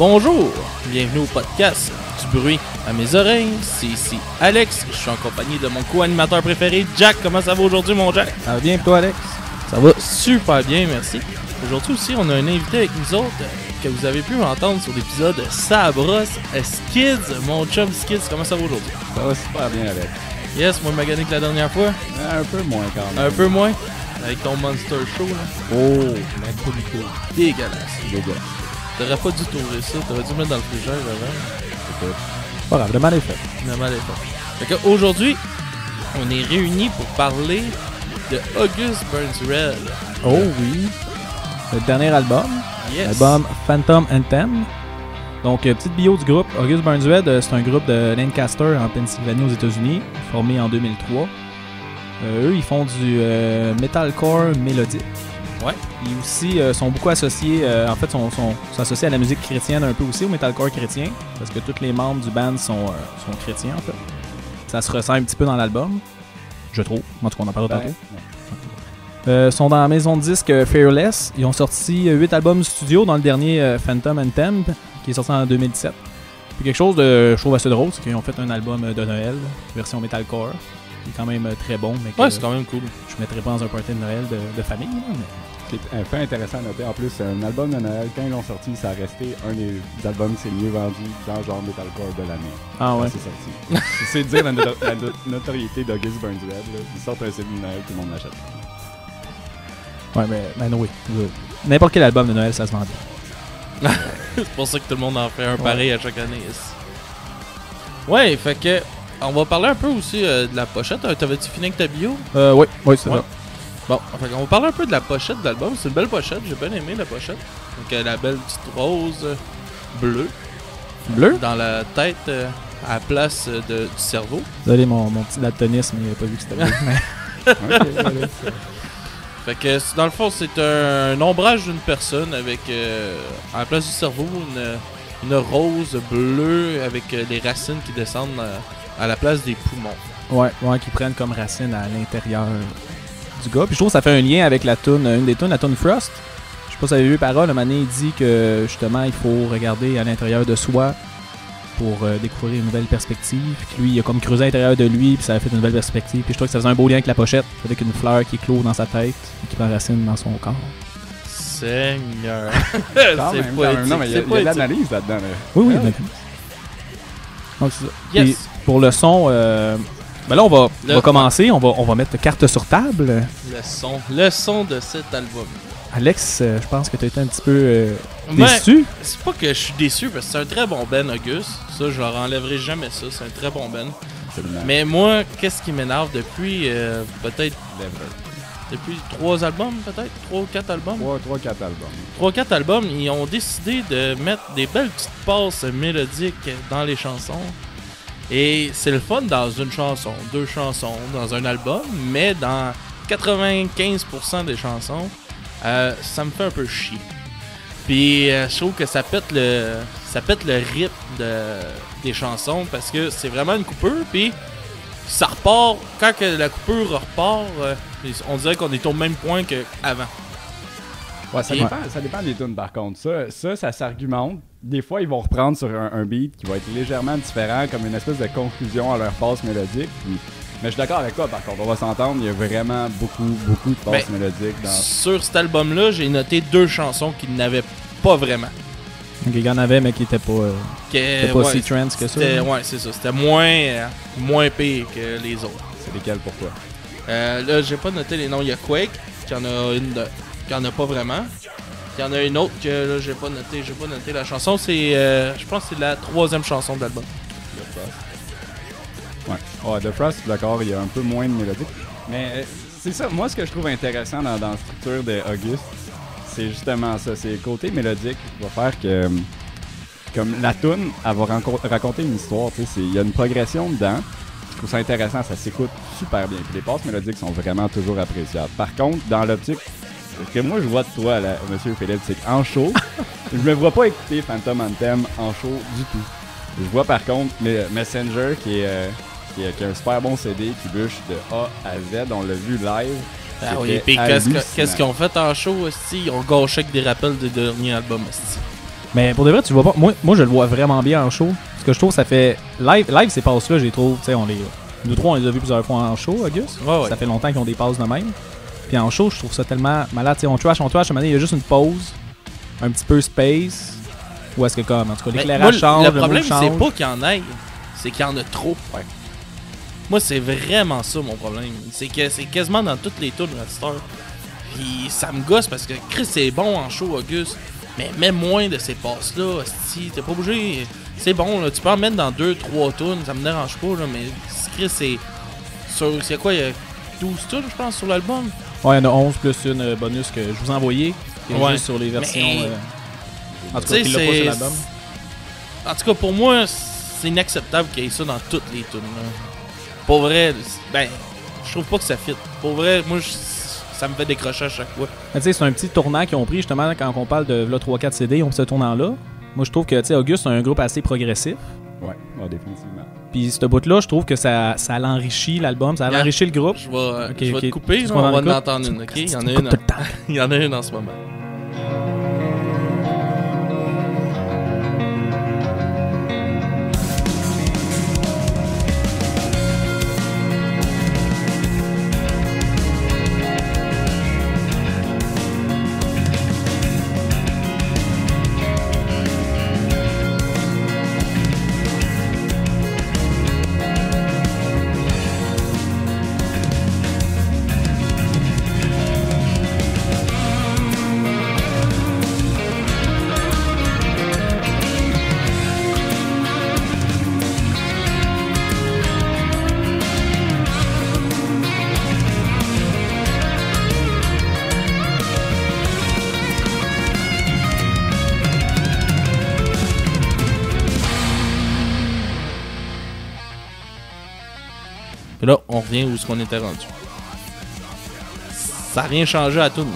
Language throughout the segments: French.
Bonjour, bienvenue au podcast du bruit à mes oreilles. C'est ici Alex, je suis en compagnie de mon co-animateur préféré, Jack. Comment ça va aujourd'hui, mon Jack? Ça va bien pour toi, Alex? Ça va super bien, merci. Aujourd'hui aussi, on a un invité avec nous autres que vous avez pu entendre sur l'épisode Sabros Skids. Mon chum Skids, comment ça va aujourd'hui? Ça va super bien, Alex. Yes, moins magané que la dernière fois. Un peu moins quand même. Un peu moins. Avec ton Monster Show, là. Oh, même pas du tout. Dégueulasse. T'aurais pas dû tourner ça, t'aurais dû le mettre dans le frigère avant. Pas grave, le mal est fait. Le mal est fait. Fait qu'aujourd'hui, on est réunis pour parler de August Burns Red. Oh oui. Le dernier album. Yes. L'album Phantom Anthem. Donc, petite bio du groupe. August Burns Red, c'est un groupe de Lancaster en Pennsylvanie aux États-Unis, formé en 2003. Eux, ils font du metalcore mélodique. Ouais. Ils aussi sont beaucoup associés, en fait, sont associés à la musique chrétienne un peu aussi, au metalcore chrétien, parce que tous les membres du band sont chrétiens, en fait. Ça se ressent un petit peu dans l'album, je trouve. En tout cas, on en parlera tantôt. Sont dans la maison de disques Fearless. Ils ont sorti 8 albums studio dans le dernier Phantom Anthem, qui est sorti en 2017. Puis quelque chose de, je trouve, assez drôle, c'est qu'ils ont fait un album de Noël, version metalcore, qui est quand même très bon. Mais Ouais, c'est quand même cool. Je mettrais pas dans un party de Noël de famille, là, mais... C'est un fait intéressant à noter. En plus, un album de Noël, quand ils l'ont sorti, ça a resté un des albums qui s'est mieux vendu dans le genre metalcore de l'année. Ah ouais? C'est sorti. C'est dire la notoriété d'August Burns Red. Là. Ils sortent un CD de Noël, tout le monde l'achète. Ouais, mais oui. N'importe quel album de Noël, ça se vend bien. C'est pour ça que tout le monde en fait un pareil à chaque année. Ouais, fait que on va parler un peu aussi de la pochette. T'avais-tu fini avec ta bio? Oui, c'est ça. Bon, fait on va parler un peu de la pochette de l'album. C'est une belle pochette, j'ai bien aimé la pochette. Donc la belle petite rose bleue. Bleu? Dans la tête à la place du cerveau. Désolé, mon petit daltonisme, il n'a pas vu que c'était bleu. Fait que dans le fond, c'est un ombrage d'une personne avec à la place du cerveau une rose bleue avec les racines qui descendent à la place des poumons. Ouais, qui prennent comme racine à l'intérieur du gars. Puis je trouve que ça fait un lien avec la tune, une des tunes, la tune Frost. Je sais pas si vous avez vu Parole, un moment donné, il dit que justement il faut regarder à l'intérieur de soi pour découvrir une nouvelle perspective. Puis lui, il a comme creusé à l'intérieur de lui, puis ça a fait une nouvelle perspective. Puis je trouve que ça faisait un beau lien avec la pochette, avec une fleur qui clôt dans sa tête et qui prend racine dans son corps. Seigneur. Quand même. Non, mais il y a de l'analyse là-dedans. Là. Oui, ouais. Donc c'est ça. Yes. Et pour le son, ben là on va commencer, on va mettre carte sur table. Le son de cet album. Alex, je pense que tu as été un petit peu déçu. C'est pas que je suis déçu parce que c'est un très bon Ben, August. Ça, je leur enlèverai jamais ça. C'est un très bon Ben. Absolument. Mais moi, qu'est-ce qui m'énerve depuis peut-être depuis 3 albums, peut-être 3 ou 4 albums. 3-4 albums. 3-4 albums, ils ont décidé de mettre des belles petites passes mélodiques dans les chansons. Et c'est le fun dans une chanson, 2 chansons, dans un album, mais dans 95% des chansons, ça me fait un peu chier. Puis je trouve que ça pète le rythme des chansons parce que c'est vraiment une coupure, puis ça repart, quand que la coupure repart, on dirait qu'on est au même point qu'avant. Ouais, ça dépend des tunes par contre. Ça s'argumente. Des fois, ils vont reprendre sur un beat qui va être légèrement différent, comme une espèce de conclusion à leur passe mélodique. Puis... Mais je suis d'accord avec toi, par contre, on va s'entendre, il y a vraiment beaucoup de passes mélodiques. Sur cet album-là, j'ai noté 2 chansons qui n'avaient pas vraiment. Donc, il y en avait, mais qui n'étaient pas si trends que ça. Ouais, c'est ça. C'était moins pire que les autres. C'est lesquels pour toi? Là, j'ai pas noté les noms. Il y a Quake, qui en a une qui en a pas vraiment. Il y en a une autre que là, j'ai pas noté la chanson. C'est, je pense que c'est la 3e chanson de l'album. The Frost. Ouais, The Frost, d'accord, il y a un peu moins de mélodique. Mais c'est ça, moi, ce que je trouve intéressant dans la structure de August, c'est justement ça. C'est le côté mélodique qui va faire que, comme la toune, elle va raconter une histoire. Il y a une progression dedans. Je trouve ça intéressant, ça s'écoute super bien. Puis les passes mélodiques sont vraiment toujours appréciables. Par contre, dans l'optique, ce que moi je vois de toi, là, Monsieur Philippe, c'est qu'en show, je me vois pas écouter Phantom Anthem en show du tout. Je vois par contre Messenger qui a un super bon CD qui bûche de A à Z. On l'a vu live. Ah oui, puis qu'est-ce qu'ils ont fait en show, aussi? Ils ont gâché avec des rappels des derniers albums, aussi. Mais pour de vrai, tu vois pas. Moi, je le vois vraiment bien en show. Parce que je trouve que ça fait. Live ces passes-là, je les trouve. Tu sais, nous trois, on les a vus plusieurs fois en show, Auguste. Ouais. Ça fait longtemps qu'ils ont des passes de même. Puis en show, je trouve ça tellement malade. Tu sais, on trash, à un moment donné, il y a juste une pause, un petit peu space. Ou est-ce que comme, en tout cas, l'éclairage change, le problème, mood change. c'est pas qu'il y en ait, c'est qu'il y en a trop. Ouais. Moi, c'est vraiment ça mon problème. C'est que c'est quasiment dans toutes les tunes de Star. Puis ça me gosse parce que Chris, c'est bon en show, Auguste. Mais mets moins de ces passes-là, si t'es pas obligé. C'est bon, là. Tu peux en mettre dans 2-3 tunes, ça me dérange pas, là. Mais Chris, c'est quoi, il y a 12 tunes, je pense, sur l'album. Ouais, il y en a 11 plus une bonus que je vous ai envoyé. Qui est juste sur les versions. Mais, en tout cas, qui l'a pas sur l'album. En tout cas, pour moi, c'est inacceptable qu'il y ait ça dans toutes les tunes. Pour vrai, ben, je trouve pas que ça fit. Pour vrai, moi, ça me fait décrocher à chaque fois. Tu sais, c'est un petit tournant qu'ils ont pris justement quand on parle de 3-4 CD, ils ont pris ce tournant-là. Moi, je trouve que, tu sais, Auguste, c'est un groupe assez progressif. Ouais, définitivement. Puis, ce bout-là, je trouve que ça l'enrichit l'album, ça l'enrichit le groupe. Je vais te couper, Tu on va en écoute? entendre une, ok? Il y en a Tout une. le temps. Il y en a une en ce moment. Puis là, on revient où est-ce qu'on était rendu. Ça n'a rien changé à tout, non?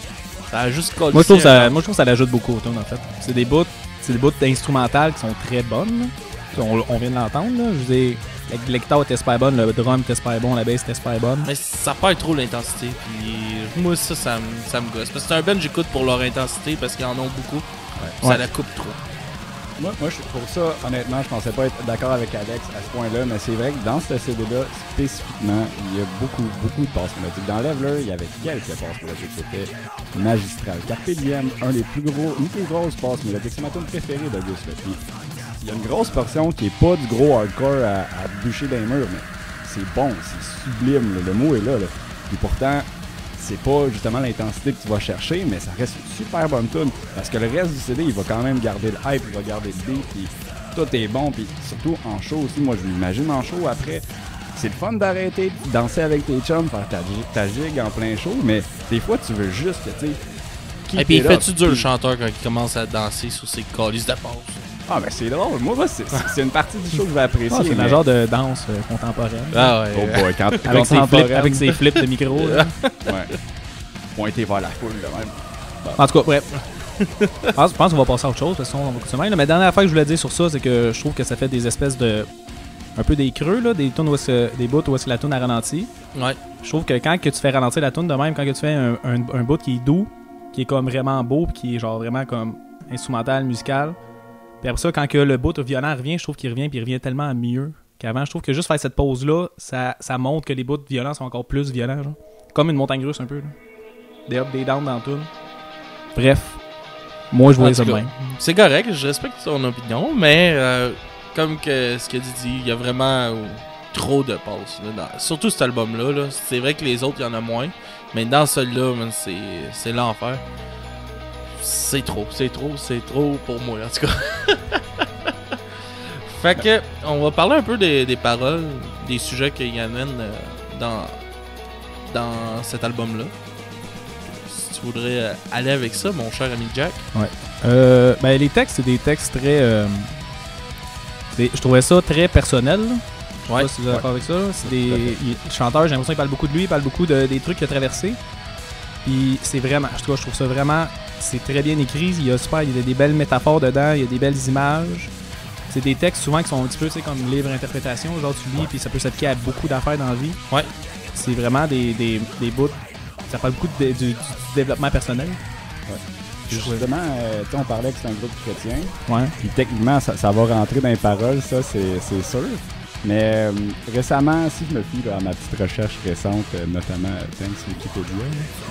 Ça a juste collé. Moi, je trouve que ça l'ajoute beaucoup au tune, en fait. C'est des bouts instrumentales qui sont très bonnes. Là. On vient de l'entendre, là. Je veux dire, la guitare était super bonne, le drum était super bon, la bass était super bonne. Mais ça perd trop l'intensité. Puis moi, ça me gosse. Parce que c'est un band j'écoute pour leur intensité parce qu'ils en ont beaucoup. Ouais. Ça la coupe trop. Moi, pour ça, honnêtement, je pensais pas être d'accord avec Alex à ce point-là, mais c'est vrai que dans ce CD-là, spécifiquement, il y a beaucoup de passes mélodiques. Dans Leveler, il y avait quelques passes mélodiques. C'était magistral. Carpe Diem, une plus grosse passe mélodique. C'est ma tune préférée d'Auguste. Puis il y a une grosse portion qui est pas du gros hardcore à bûcher dans les murs, mais c'est bon, c'est sublime. Le mot est là. Puis pourtant, c'est pas justement l'intensité que tu vas chercher, mais ça reste une super bonne tune. Parce que le reste du CD, il va quand même garder le hype, il va garder le beat, puis tout est bon. Puis surtout en show aussi, moi je m'imagine en show après. C'est le fun d'arrêter, de danser avec tes chums, faire ta gigue en plein show, mais des fois tu veux juste que tu sais. Et puis il fait-tu dur le chanteur quand il commence à danser sur ses calices de passe? Ah, ben c'est drôle. Moi, c'est une partie du show que je vais apprécier. C'est un genre de danse contemporaine. Ah ouais. Oh boy, quand avec ses flips de micro. Là. Ouais. Pointer vers la foule de même. Bon. En tout cas, bref. Je pense qu'on va passer à autre chose, parce qu'on va continuer. Mais la dernière affaire que je voulais dire sur ça, c'est que je trouve que ça fait des espèces de. Un peu des creux, là, des tunes des bouts où est-ce que la tune a ralenti. Ouais. Je trouve que quand que tu fais ralentir la tune de même, quand que tu fais un bout qui est doux, qui est comme vraiment beau, puis qui est genre vraiment comme instrumental, musical. Puis après ça, quand que le bout violent revient, je trouve qu'il revient, puis il revient tellement mieux qu'avant. Je trouve que juste faire cette pause-là, ça montre que les bouts violents sont encore plus violents, genre. Comme une montagne russe un peu, là. Des up, des down dans tout. Bref, moi je voyais ça de même. C'est correct, je respecte ton opinion, mais comme que ce que tu dis, il y a vraiment trop de passes. Surtout cet album-là, là. C'est vrai que les autres, il y en a moins, mais dans celui-là, c'est l'enfer. C'est trop pour moi, en tout cas. Fait que, on va parler un peu des paroles, des sujets qu'il y amène dans cet album-là. Si tu voudrais aller avec ça, mon cher ami Jack. Ouais. Ben, les textes, c'est des textes très... je trouvais ça très personnel. Je sais pas si vous êtes d'accord avec ça. C'est le chanteur, j'ai l'impression qu'il parle beaucoup de lui, il parle beaucoup des trucs qu'il a traversés. Puis c'est vraiment, je trouve ça vraiment, c'est très bien écrit, il y a des belles métaphores dedans, il y a des belles images. C'est des textes souvent qui sont un petit peu, tu sais, comme livre-interprétation, genre tu lis, puis ça peut s'appliquer à beaucoup d'affaires dans la vie. Ouais. C'est vraiment des bouts, ça parle beaucoup du développement personnel. Ouais. Puis justement, on parlait que c'est un groupe chrétien. Ouais. Puis techniquement, ça va rentrer dans les paroles, ça, c'est sûr. Mais récemment, si je me fie à ma petite recherche récente, notamment thanks Wikipédia,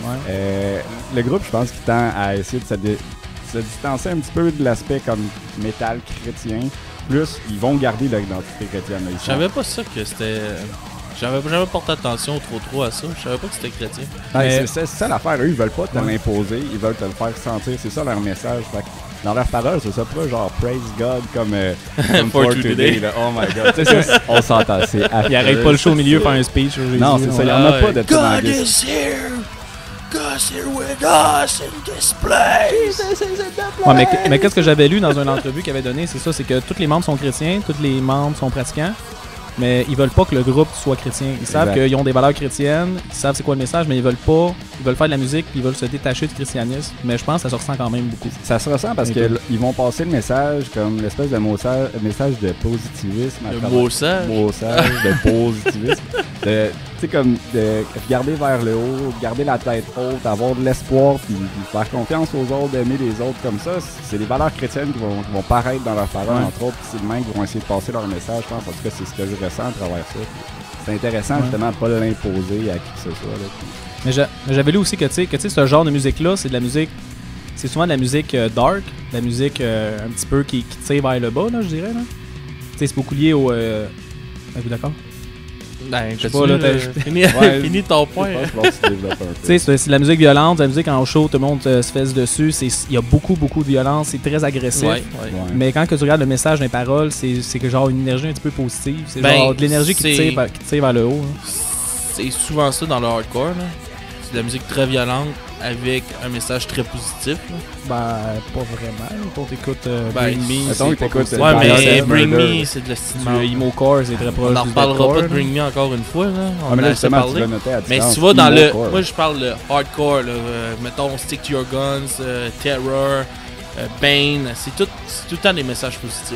le groupe, je pense qu'il tend à essayer de se distancer un petit peu de l'aspect comme métal chrétien. Plus, ils vont garder leur identité chrétienne. Je savais pas ça que c'était... J'avais jamais porté attention trop à ça. Je savais pas que c'était chrétien. C'est ça l'affaire. Eux, ils veulent pas te l'imposer. Ils veulent te le faire sentir. C'est ça leur message. Fait que dans leurs paroles, c'est ça pas genre praise God comme For today. Là. Oh my God. On s'entend. C'est affreux. Il arrête pas le show au milieu, faire un speech. Non, c'est ça. Il y en a pas de tout dans God is here! God's here with us in this place! Ouais, mais qu'est-ce que j'avais lu dans une entrevue qu'il avait donné, c'est ça, c'est que tous les membres sont chrétiens, tous les membres sont pratiquants, mais ils veulent pas que le groupe soit chrétien. Ils savent qu'ils ont des valeurs chrétiennes, ils savent c'est quoi le message, mais ils veulent faire de la musique, puis ils veulent se détacher du christianisme. Mais je pense que ça se ressent quand même beaucoup. Ça se ressent parce qu'ils vont passer le message comme l'espèce de message de positivisme. Message de positivisme. Tu sais, comme de regarder vers le haut, garder la tête haute, avoir de l'espoir, puis faire confiance aux autres, d'aimer les autres comme ça. C'est des valeurs chrétiennes qui vont paraître dans leurs paroles, entre autres, puis c'est le même qui vont essayer de passer leur message. Je pense, en tout cas, c'est ce que je ressens à travers ça. C'est intéressant, justement, de ne pas l'imposer à qui que ce soit. Là, mais j'avais lu aussi que ce genre de musique-là, c'est de la musique... C'est souvent de la musique dark, de la musique un petit peu qui tire vers le bas, là, je dirais. Tu sais, c'est beaucoup lié au... Êtes-vous d'accord? Ben, je sais pas, là, fini ton point. Tu sais, c'est de la musique violente, de la musique en show, tout le monde se fesse dessus. Il y a beaucoup de violence, c'est très agressif. Ouais. Mais quand que tu regardes le message dans les paroles, c'est que genre une énergie un petit peu positive. C'est genre de l'énergie qui tire vers le haut. Hein. C'est souvent ça dans le hardcore. Là. C'est de la musique très violente avec un message très positif. Là. Ben, pas vraiment. Quand t'écoutes Bring Me, c'est pas positif. Ouais, mais Bring Me, c'est de l'estimation. Emo-core, c'est très proche. On n'en reparlera pas de Bring Me encore une fois. Là. On mais a là, assez justement, parlé. Mais si tu vas dans le... Moi, je parle de hardcore. Là, mettons, Stick to Your Guns, Terror, Bane. C'est tout le temps des messages positifs.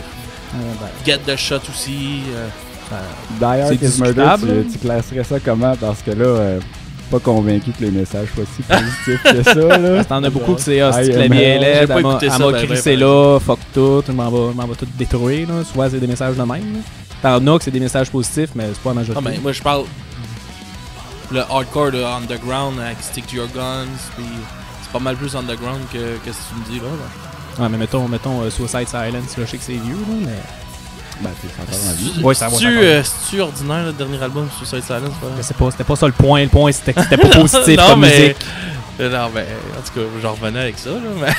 Get the Shot aussi. Die Hard is Murder, tu classerais ça comment? Parce que là... pas convaincu que les messages soient si positifs que ça, là. T'en as beaucoup que c'est c'est clavier LED, elle m'a crissé là, fuck tout, m'en va tout détruire, là. Souvent, c'est des messages de même, là. T'en as que c'est des messages positifs, mais c'est pas la majorité. Non, mais moi, je parle le hardcore de underground avec Stick to Your Guns, puis c'est pas mal plus underground que ce que tu me dis, là. Ouais, mais mettons Suicide Silence, là, je sais que c'est vieux, là, mais... Ben, c'est encore en vie. Ouais, ça va. C'est-tu ordinaire, le dernier album, Suicide Silence? C'était pas ça le point. Le point, c'était que c'était pas positif non, comme mais... musique. Non, mais en tout cas, j'en revenais avec ça, là, mais...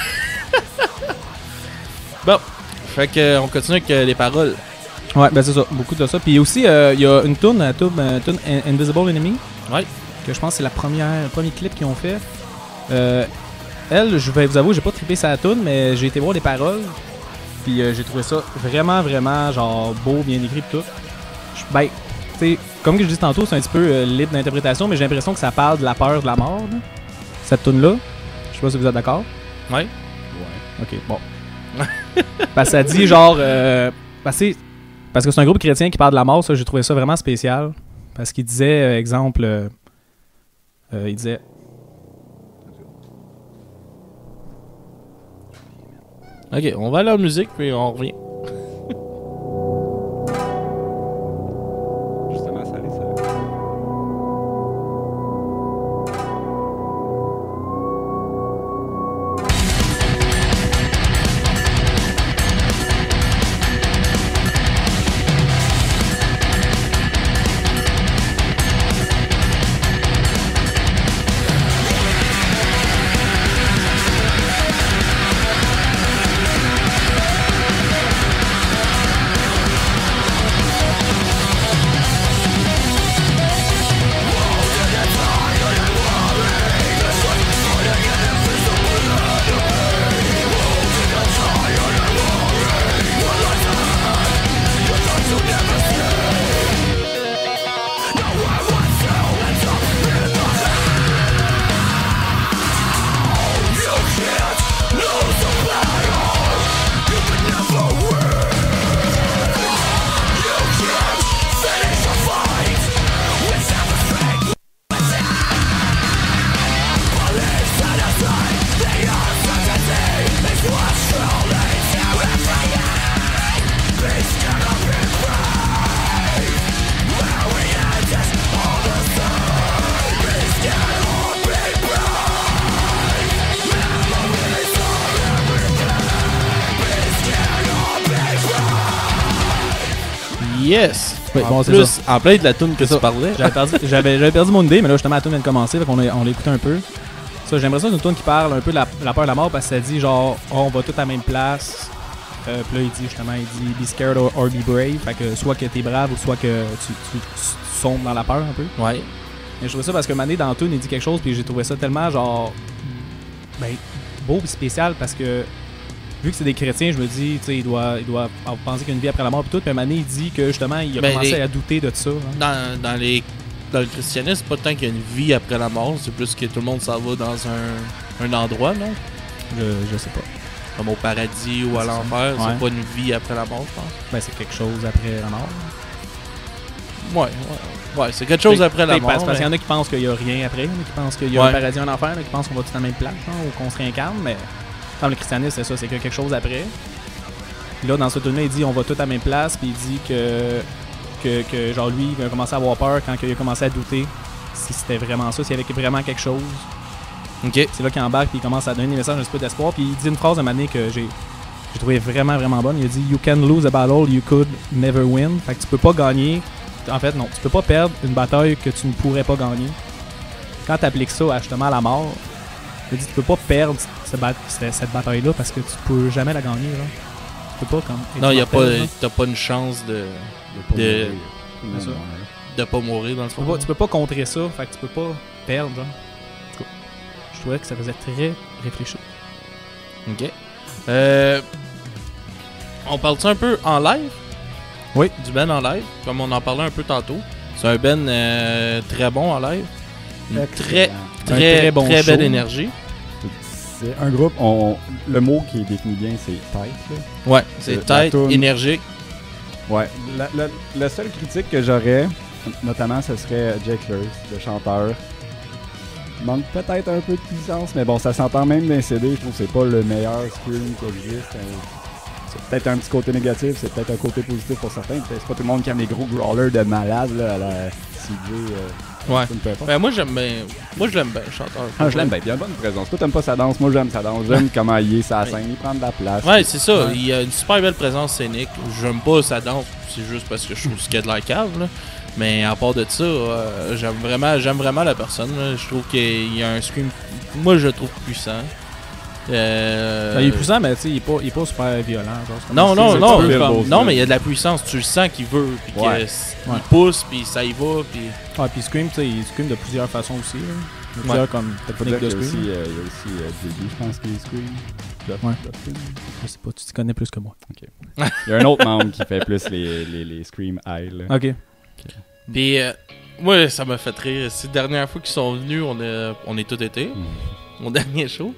Bon, fait que on continue avec les paroles. Ouais, ben c'est ça, beaucoup de ça. Puis aussi, il y a une tune Invisible Enemy. Ouais. Que je pense que c'est le premier clip qu'ils ont fait. Elle, je vais vous avouer, j'ai pas trippé sa tune, mais j'ai été voir les paroles. Puis j'ai trouvé ça vraiment, vraiment genre beau, bien écrit tout. Ben, tu sais, comme que je dis tantôt, c'est un petit peu libre d'interprétation, mais j'ai l'impression que ça parle de la peur de la mort, là, cette tune là. Je sais pas si vous êtes d'accord. Ouais. Ok, bon. Parce que ça dit genre... parce que c'est un groupe chrétien qui parle de la mort, ça, j'ai trouvé ça vraiment spécial. Parce qu'il disait, exemple... il disait... Ok, on va aller en musique, puis on revient. Justement, ça allait, ça. Yes! Oui, bon, c'est Plus, en plein de la tune que C'est tu ça. parlais. J'avais perdu mon idée, mais là, justement, la tune vient de commencer, donc on l'a écouté un peu. Ça, j'aimerais ça, c'est une tune qui parle un peu de la peur de la mort, parce que ça dit genre, oh, on va tous à la même place. Puis là, il dit justement, be scared or be brave. Fait que soit que t'es brave ou soit que tu sombres dans la peur un peu. Ouais. Mais je trouvais ça parce que Mané dans la tune, il dit quelque chose, puis j'ai trouvé ça tellement genre, ben, beau et spécial parce que vu que c'est des chrétiens, je me dis, tu sais, il doit penser qu'il y a une vie après la mort et tout. Puis Mané, il dit que justement, il a commencé à douter de ça. Hein. Dans le christianisme, c'est pas tant qu'il y a une vie après la mort, c'est plus que tout le monde s'en va dans un endroit, non? Je sais pas. Comme au paradis ou à l'enfer, Ouais. c'est pas une vie après la mort, je pense. Ben, c'est quelque chose après la mort. Ouais, c'est quelque chose après la mort. Parce qu'il y mais- en a qui pensent qu'il y a rien après, il y en a qui pensent qu'il y a Ouais. un paradis et un enfer, il y en a qui pensent qu'on va tous à la même place, genre, ou qu'on se réincarne, mais dans le christianisme, c'est ça, c'est qu'il y a quelque chose après. Puis là, dans ce tune-là, il dit on va tous à la même place, puis il dit que genre lui, il a commencé à avoir peur quand il a commencé à douter si c'était vraiment ça, s'il y avait vraiment quelque chose. Ok. C'est là qu'il embarque, puis il commence à donner des messages un petit peu d'espoir, puis il dit une phrase à un moment donné que j'ai trouvé vraiment, vraiment bonne. Il a dit You can lose a battle you could never win. Fait que tu peux pas gagner. En fait, non, tu peux pas perdre une bataille que tu ne pourrais pas gagner. Quand tu appliques ça à, justement à la mort, il dit tu peux pas perdre cette bataille-là parce que tu peux jamais la gagner. Là. Tu peux pas comme. Non, immortel, t'as pas une chance de de C'est ça. pas mourir dans le fond. Tu peux pas contrer ça, fait que tu peux pas perdre. Genre. En tout cas, je trouvais que ça faisait très réfléchi. Ok. On parle-tu un peu en live? Oui. Du Ben en live, comme on en parlait un peu tantôt. C'est un Ben très bon en live. Une très très bon belle show. énergie. C'est un groupe, le mot qui définit bien, c'est tight. Là. Ouais, c'est La tight, toune- énergique. Ouais. La seule critique que j'aurais, notamment, ce serait Jake Lurs, le chanteur. Il manque peut-être un peu de puissance, mais bon, ça s'entend même dans les CD. Je trouve que c'est pas le meilleur scream qui existe. C'est peut-être un petit côté négatif, c'est peut-être un côté positif pour certains. C'est pas tout le monde qui aime les gros growlers de malade là, à la CJ. Ouais. Peu importe. Ben, moi, je l'aime bien, le chanteur. Ah, je l'aime bien. Il a une bonne présence. Toi, t'aimes pas sa danse. Moi, j'aime sa danse. J'aime comment il est sa scène. Il prend de la place. Ouais, c'est ça. Ouais. Il a une super belle présence scénique. J'aime pas sa danse, c'est juste parce que je trouve qu'il y a de la cave, là. Mais à part de ça, j'aime vraiment la personne. Là. Je trouve qu'il y a un scream, moi je le trouve puissant. Il est puissant, mais tu sais, il est pas super violent. Genre, c'est Non, comme non, c'est non, un peu Bill comme- Boston. non, mais il y a de la puissance. Tu le sens qu'il veut, puis qu'il Ouais. pousse, puis ça y va, puis. Ouais, puis Scream, tu sais, il Scream de plusieurs façons aussi. Là. Il y a plusieurs comme Faut dire techniques de qu'il y a Scream. aussi JD, je pense, qui est Scream. Ouais. Je sais pas, tu t'y connais plus que moi. Il y a un autre membre qui fait plus les Scream High. Là. Ok. Puis, moi, ça m'a fait rire. Ces dernières fois qu'ils sont venus, on est tout été. Mon dernier show.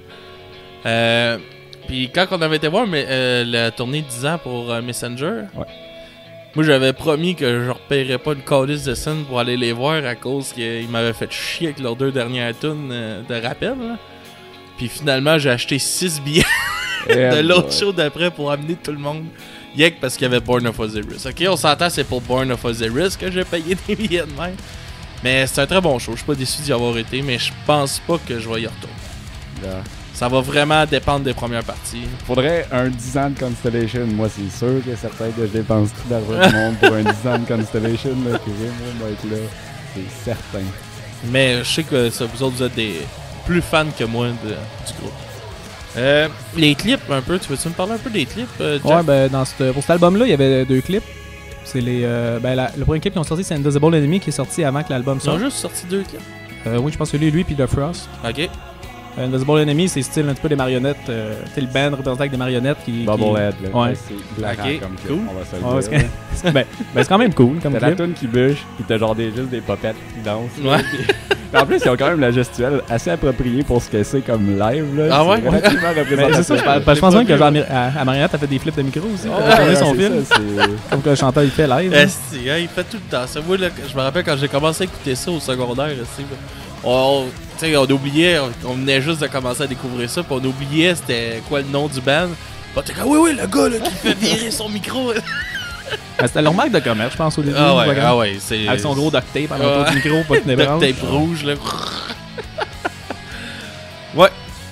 Puis quand on avait été voir la tournée 10 ans pour Messenger, Ouais. moi j'avais promis que je repayerais pas une calice de scène pour aller les voir à cause qu'ils m'avaient fait chier avec leurs 2 dernières tunes de rappel. Là. Puis finalement, j'ai acheté 6 billets de l'autre show d'après pour amener tout le monde. Yek parce qu'il y avait Born of Osiris. Ok, on s'entend, c'est pour Born of Osiris que j'ai payé des billets de même. Mais c'est un très bon show. Je suis pas déçu d'y avoir été, mais je pense pas que je vais y retourner. Ça va vraiment dépendre des premières parties. Faudrait un 10 ans de Constellation. Moi, c'est sûr que certain que je dépense tout l'argent du monde pour un 10 ans de Constellation. Là, puis moi, va être là. C'est certain. Mais je sais que ça, vous autres, vous êtes des plus fans que moi du groupe. Les clips, un peu. Tu veux-tu me parler un peu des clips, Jack? Ouais, ben, pour cet album-là, il y avait 2 clips. C'est le premier clip qu'ils ont sorti, c'est Invisible Enemy qui est sorti avant que l'album Ils ont sorte. juste sorti 2 clips. Oui, je pense que lui puis The Frost. Ok. Invisible Enemy, c'est style un petit peu des marionnettes. Tu sais, le band représenté avec des marionnettes qui. Bubblehead, là. Ouais. C'est hilarant Ok, comme clip, cool. on va se le Ouais, dire. ben, c'est quand même cool comme T'as la clip. toune qui bûche, pis t'as genre juste des popettes qui dansent. là. Ouais. Puis en plus, ils ont quand même la gestuelle assez appropriée pour ce que c'est comme live. Là. Ah ouais? C'est relativement Ben, c'est représentatif. ça, je pense même que genre, à Marionnette a fait des flips de micro aussi. Ouais, Elle a tourné son c'est film. ça, c'est- Comme que le chanteur il fait live. hein. Esti, hein, il fait tout le temps ça. Moi, là, je me rappelle quand j'ai commencé à écouter ça au secondaire, esti, on oubliait, on venait juste de commencer à découvrir ça, puis on oubliait c'était quoi le nom du band. Puis t'es comme, oui, le gars là, qui fait virer son micro. Ben, c'était leur marque de commerce, je pense, au début. Ouais, c'est. Avec son gros duct tape, avec Ouais. autour du micro, pas de duct branche. tape rouge, là. Ouais.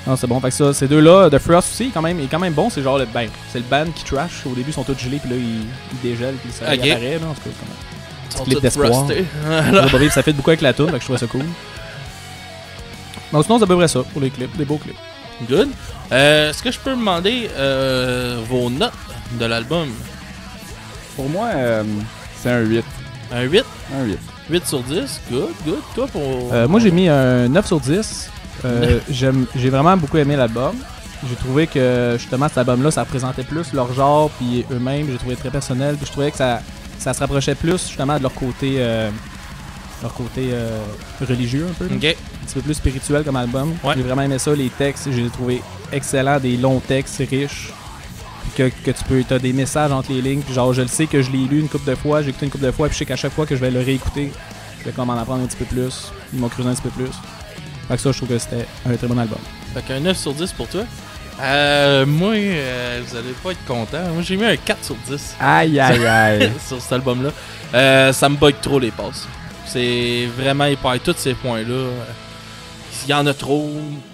Non, c'est bon. Fait que ça, ces deux-là, The Frost aussi, il est quand même bon. C'est genre c'est le band qui trash. Au début, ils sont tous gelés, puis là, ils dégèlent, puis ça Ok. apparaît. Là, en tout cas, Ils sont clip tous d'espoir. frostés. Ça fait beaucoup avec la tune, fait que je trouvais ça cool. Donc sinon, c'est à peu près ça pour les clips, des beaux clips. Good. Est-ce que je peux demander vos notes de l'album? Pour moi, c'est un 8. Un 8? Un 8. 8 sur 10? Good. Toi, pour... Moi, j'ai mis un 9 sur 10. J'ai vraiment beaucoup aimé l'album. J'ai trouvé que justement cet album-là, ça représentait plus leur genre puis eux-mêmes. J'ai trouvé très personnel. Puis je trouvais que ça se rapprochait plus justement de leur côté religieux un peu. OK. Un petit peu plus spirituel comme album. Ouais. J'ai vraiment aimé ça. Les textes, j'ai trouvé excellents, des longs textes riches. Puis que t'as des messages entre les lignes. Puis genre, je le sais que je l'ai lu une couple de fois, j'ai écouté une couple de fois, puis je sais qu'à chaque fois que je vais le réécouter, je vais comme en apprendre un petit peu plus. Ils m'ont creusé un petit peu plus. Fait que ça, je trouve que c'était un très bon album. Fait qu'un 9 sur 10 pour toi. Moi, vous allez pas être content. Moi, j'ai mis un 4 sur 10 Aïe, aïe, aïe. sur cet album-là. Ça me bug trop les passes. C'est vraiment hyper. Tous ces points-là, il y en a trop.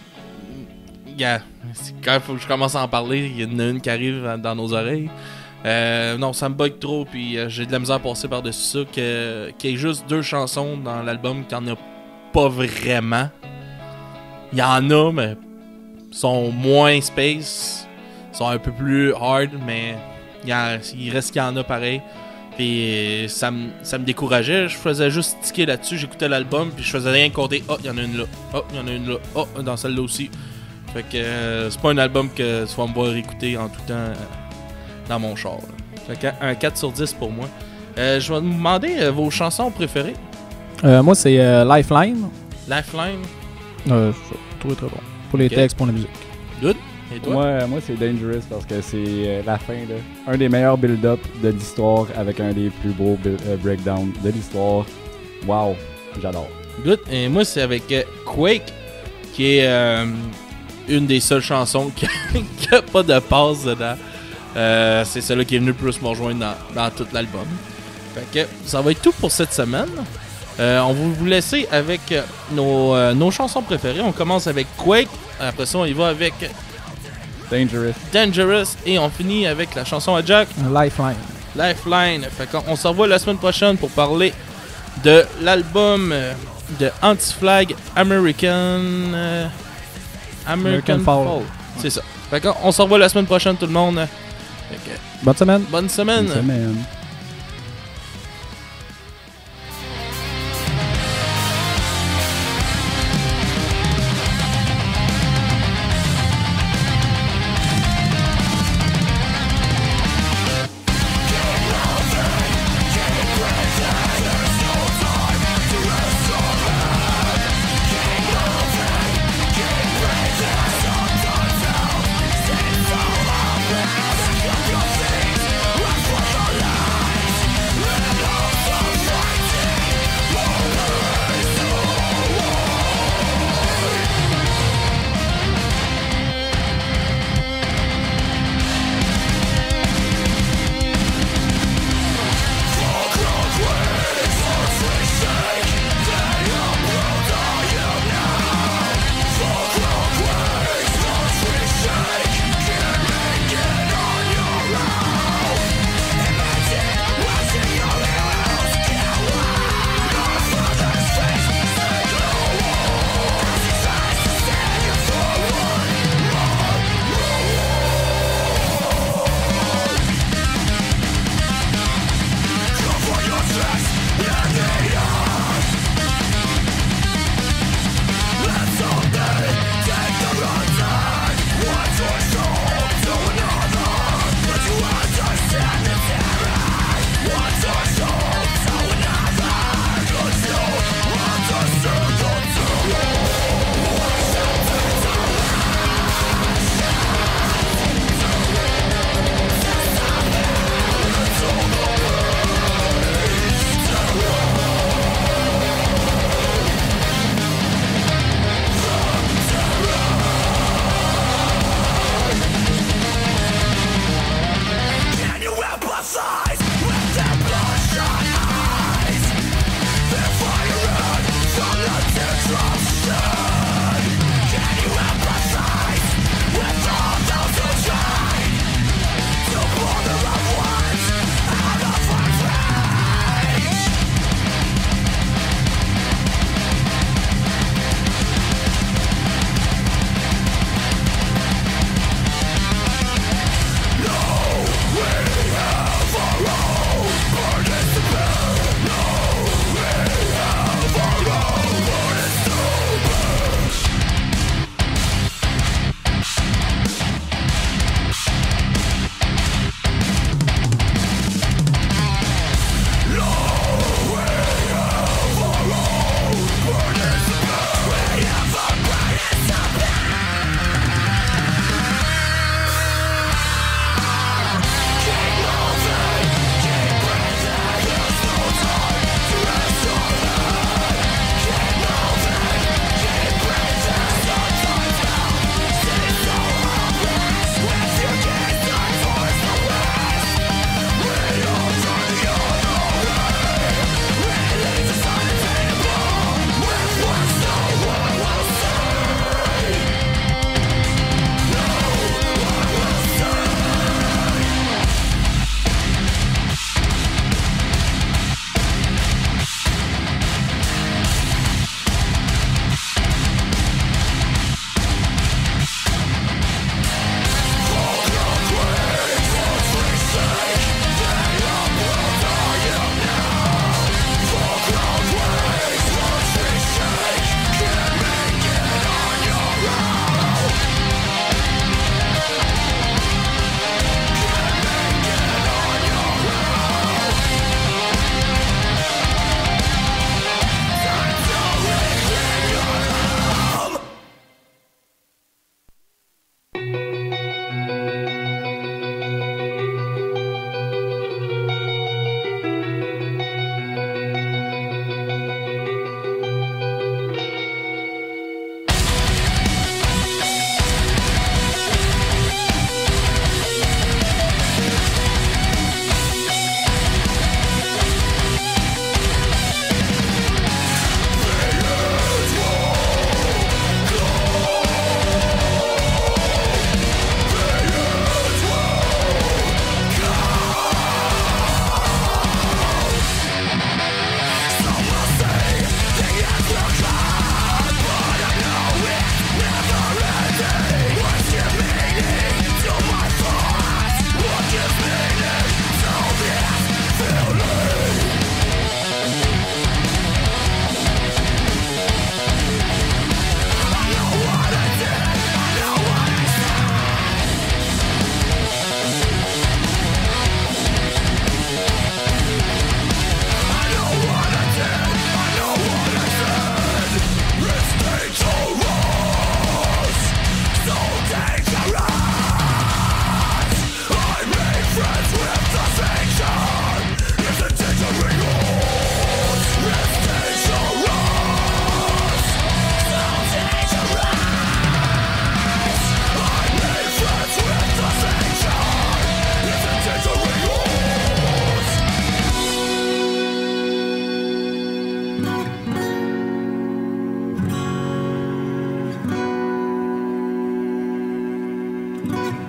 Quand il faut que je commence à en parler, il y en a une qui arrive dans nos oreilles. Non, ça me bug trop, puis j'ai de la misère à passer par-dessus ça. Qu'il y ait juste 2 chansons dans l'album qu'il n'y en a pas vraiment. Il y en a, mais sont moins space, sont un peu plus hard, mais il reste qu'il y en a pareil. Puis ça me décourageait, je faisais juste ticker là-dessus, j'écoutais l'album, puis je faisais rien compter. Oh, il y en a une là. Oh, il y en a une là. Oh, dans celle-là aussi. Fait que c'est pas un album que tu vas me voir écouter en tout temps dans mon char. Là. Fait que un 4 sur 10 pour moi. Je vais vous demander vos chansons préférées. Moi, c'est Lifeline. Lifeline. Je trouve très bon. Pour les Ok. textes, pour la musique. Good. Et toi? Moi, c'est Dangerous parce que c'est la fin, là. Un des meilleurs build-up de l'histoire avec un des plus beaux breakdowns de l'histoire. Wow, j'adore. Good. Et moi, c'est avec Quake, qui est une des seules chansons qui a pas de passe dedans. C'est celle-là qui est venue le plus me rejoindre dans tout l'album. Fait que ça va être tout pour cette semaine. On va vous laisser avec nos chansons préférées. On commence avec Quake. Après ça, on y va avec Dangerous. Et on finit avec la chanson à Jack, Lifeline. Lifeline. Fait qu'on se revoit la semaine prochaine pour parler de l'album de Anti-Flag American Fall. C'est ça. Fait qu'on se revoit la semaine prochaine tout le monde. Fait que, Bonne semaine. bonne semaine. Bonne semaine. Life Bye.